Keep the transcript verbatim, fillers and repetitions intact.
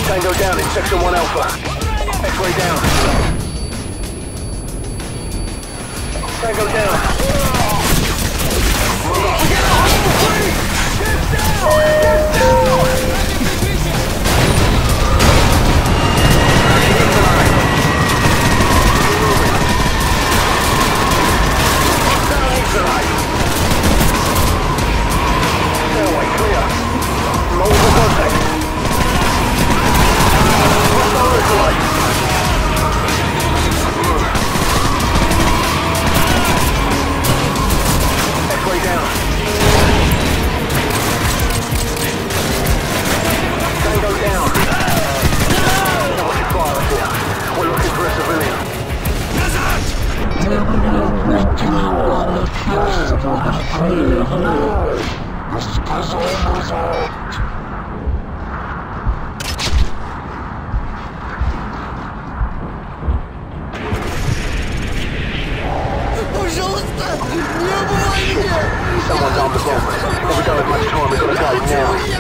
Tango down in Section one Alpha. X-ray down. Tango down. Get down! Get down! Stairway clear. Multiple contact. Hostile localized. X-ray down. Tango down. Not much fire here. We're looking for a civilian. Someone's on the bomb. Never got as much time as we got now.